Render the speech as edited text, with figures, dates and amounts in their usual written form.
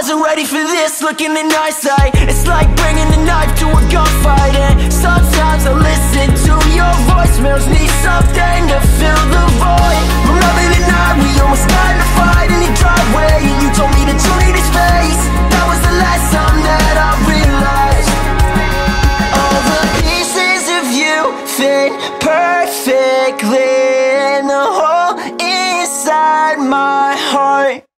wasn't ready for this, looking in hindsight. It's like bringing a knife to a gunfight. And sometimes I listen to your voicemails, need something to fill the void. Remember the night we almost got in a fight in your driveway, and you told me that you needed space. That was the last time that I realized all the pieces of you fit perfectly in the hole inside my heart.